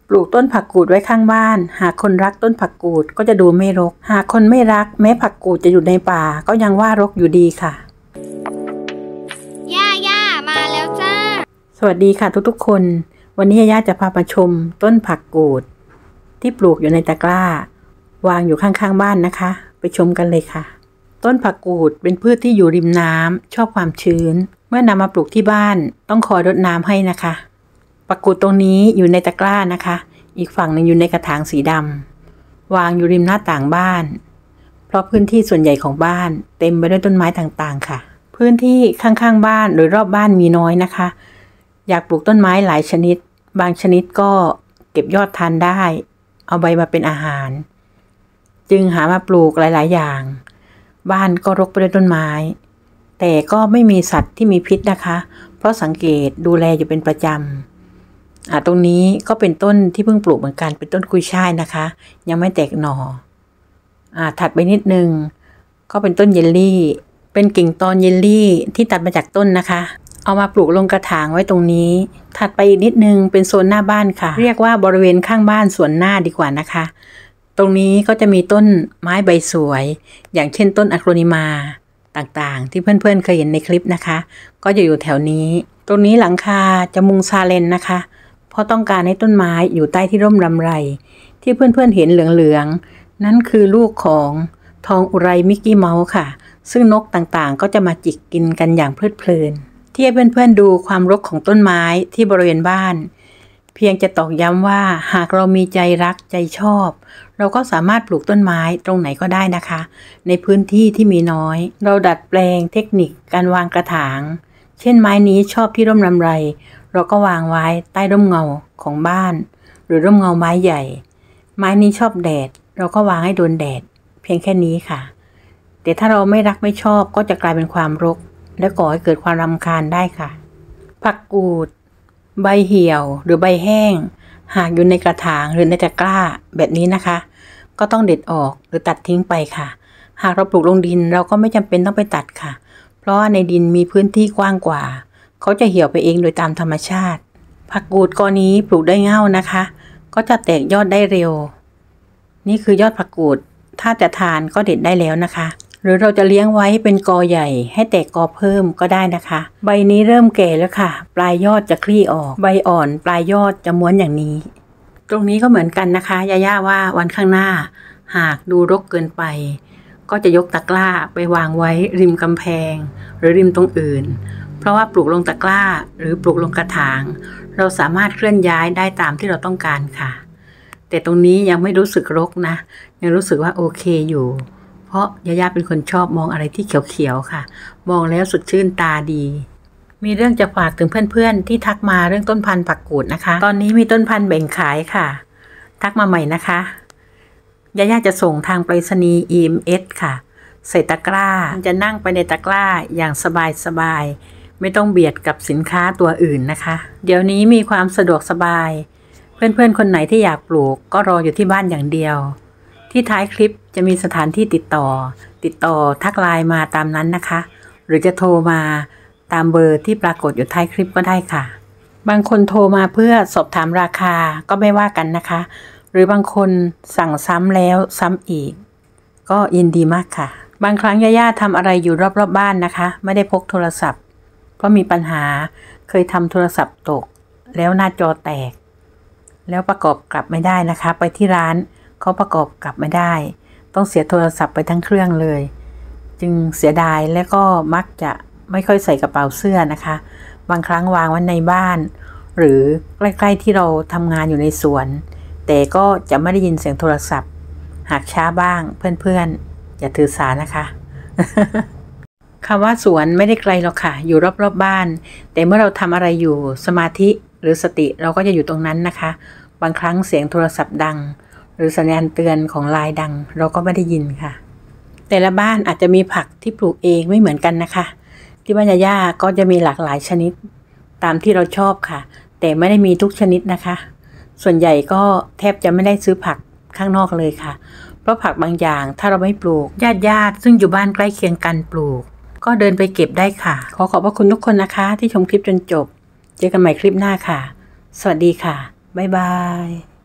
ปลูกต้นผักกูดไว้ข้างบ้านหากคนรักต้นผักกูดก็จะดูไม่รกหากคนไม่รักแม้ผักกูดจะอยู่ในป่าก็ยังว่ารกอยู่ดีค่ะย่ามาแล้วจ้าสวัสดีค่ะทุกๆคนวันนี้ย่าจะพามาชมต้นผักกูดที่ปลูกอยู่ในตะกร้าวางอยู่ข้างๆบ้านนะคะไปชมกันเลยค่ะต้นผักกูดเป็นพืชที่อยู่ริมน้ำชอบความชื้นเมื่อนำมาปลูกที่บ้านต้องคอยรดน้ำให้นะคะผักกูดตรงนี้อยู่ในตะกร้านะคะอีกฝั่งหนึ่งอยู่ในกระถางสีดำวางอยู่ริมหน้าต่างบ้านเพราะพื้นที่ส่วนใหญ่ของบ้านเต็มไปด้วยต้นไม้ต่างๆค่ะพื้นที่ข้างๆบ้านหรือรอบบ้านมีน้อยนะคะอยากปลูกต้นไม้หลายชนิดบางชนิดก็เก็บยอดทานได้เอาใบมาเป็นอาหารจึงหามาปลูกหลายๆอย่างบ้านก็รกไปด้วยต้นไม้แต่ก็ไม่มีสัตว์ที่มีพิษนะคะเพราะสังเกตดูแลอยู่เป็นประจำตรงนี้ก็เป็นต้นที่เพิ่งปลูกเหมือนกันเป็นต้นกุยช่ายนะคะยังไม่แตกหน่อถัดไปนิดนึงก็เป็นต้นเยลลี่เป็นกิ่งตอนเยลลี่ที่ตัดมาจากต้นนะคะเอามาปลูกลงกระถางไว้ตรงนี้ถัดไปอีกนิดนึงเป็นโซนหน้าบ้านค่ะเรียกว่าบริเวณข้างบ้านสวนหน้าดีกว่านะคะตรงนี้ก็จะมีต้นไม้ใบสวยอย่างเช่นต้นอะโครนิมาต่างๆที่เพื่อนๆเคยเห็นในคลิปนะคะก็จะอยู่แถวนี้ตรงนี้หลังคาจะมุงซาเลนนะคะเพราะต้องการให้ต้นไม้อยู่ใต้ที่ร่มรำไรที่เพื่อนๆเห็นเหลืองๆนั่นคือลูกของทองอุไรมิกกี้เมาส์ค่ะซึ่งนกต่างๆก็จะมาจิกกินกันอย่างเพลิดเพลินที่ให้เพื่อนๆดูความรกของต้นไม้ที่บริเวณบ้านเพียงจะตอกย้ำว่าหากเรามีใจรักใจชอบเราก็สามารถปลูกต้นไม้ตรงไหนก็ได้นะคะในพื้นที่ที่มีน้อยเราดัดแปลงเทคนิคการวางกระถางเช่นไม้นี้ชอบที่ร่มรำไรเราก็วางไว้ใต้ร่มเงาของบ้านหรือร่มเงาไม้ใหญ่ไม้นี้ชอบแดดเราก็วางให้โดนแดดเพียงแค่นี้ค่ะแต่ถ้าเราไม่รักไม่ชอบก็จะกลายเป็นความรกและก่อให้เกิดความรำคาญได้ค่ะผักกูดใบเหี่ยวหรือใบแห้งหากอยู่ในกระถางหรือในตะกร้าแบบนี้นะคะก็ต้องเด็ดออกหรือตัดทิ้งไปค่ะหากเราปลูกลงดินเราก็ไม่จำเป็นต้องไปตัดค่ะเพราะว่าในดินมีพื้นที่กว้างกว่าเขาจะเหี่ยวไปเองโดยตามธรรมชาติผักกูดกอนี้ปลูกได้เง่านะคะก็จะแตกยอดได้เร็วนี่คือยอดผักกูดถ้าจะทานก็เด็ดได้แล้วนะคะหรือเราจะเลี้ยงไว้เป็นกอใหญ่ให้แตกกอเพิ่มก็ได้นะคะใบนี้เริ่มแก่แล้วค่ะปลายยอดจะคลี่ออกใบอ่อนปลายยอดจะม้วนอย่างนี้ตรงนี้ก็เหมือนกันนะคะย่าว่าวันข้างหน้าหากดูรกเกินไปก็จะยกตะกร้าไปวางไว้ริมกำแพงหรือริมตรงอื่นเพราะว่าปลูกลงตะกร้าหรือปลูกลงกระถางเราสามารถเคลื่อนย้ายได้ตามที่เราต้องการค่ะแต่ตรงนี้ยังไม่รู้สึกรกนะยังรู้สึกว่าโอเคอยู่เพราะย่าเป็นคนชอบมองอะไรที่เขียวๆค่ะมองแล้วสดชื่นตาดีมีเรื่องจะฝากถึงเพื่อนๆที่ทักมาเรื่องต้นพันธุ์ผักกูดนะคะตอนนี้มีต้นพันธุ์แบ่งขายค่ะทักมาใหม่นะคะย่าจะส่งทางไปรษณีย์ EMS ค่ะใส่ตะกร้าจะนั่งไปในตะกร้าอย่างสบายๆไม่ต้องเบียดกับสินค้าตัวอื่นนะคะเดี๋ยวนี้มีความสะดวกสบายเพื่อนๆคนไหนที่อยากปลูกก็รออยู่ที่บ้านอย่างเดียวที่ท้ายคลิปจะมีสถานที่ติดต่อทักไลน์มาตามนั้นนะคะหรือจะโทรมาตามเบอร์ที่ปรากฏอยู่ท้ายคลิปก็ได้ค่ะบางคนโทรมาเพื่อสอบถามราคาก็ไม่ว่ากันนะคะหรือบางคนสั่งซ้ำแล้วซ้ำอีกก็ยินดีมากค่ะบางครั้งย่าทำอะไรอยู่รอบๆบ้านนะคะไม่ได้พกโทรศัพท์เพราะมีปัญหาเคยทำโทรศัพท์ตกแล้วหน้าจอแตกแล้วประกอบกลับไม่ได้นะคะไปที่ร้านเขาประกอบกลับไม่ได้ต้องเสียโทรศัพท์ไปทั้งเครื่องเลยจึงเสียดายและก็มักจะไม่ค่อยใส่กระเป๋าเสื้อนะคะบางครั้งวางไว้ในบ้านหรือใกล้ๆที่เราทำงานอยู่ในสวนแต่ก็จะไม่ได้ยินเสียงโทรศัพท์หากช้าบ้างเพื่อนๆอย่าถือสานะคะ คำว่าสวนไม่ได้ไกลหรอกค่ะอยู่รอบๆบ้านแต่เมื่อเราทำอะไรอยู่สมาธิหรือสติเราก็จะอยู่ตรงนั้นนะคะบางครั้งเสียงโทรศัพท์ดังหรือสัญญาณเตือนของไลน์ดังเราก็ไม่ได้ยินค่ะแต่ละบ้านอาจจะมีผักที่ปลูกเองไม่เหมือนกันนะคะที่บ้านย่าก็จะมีหลากหลายชนิดตามที่เราชอบค่ะแต่ไม่ได้มีทุกชนิดนะคะส่วนใหญ่ก็แทบจะไม่ได้ซื้อผักข้างนอกเลยค่ะเพราะผักบางอย่างถ้าเราไม่ปลูกญาติซึ่งอยู่บ้านใกล้เคียงกันปลูกก็เดินไปเก็บได้ค่ะขอขอบพระคุณทุกคนนะคะที่ชมคลิปจนจบเจอกันใหม่คลิปหน้าค่ะสวัสดีค่ะบ๊ายบาย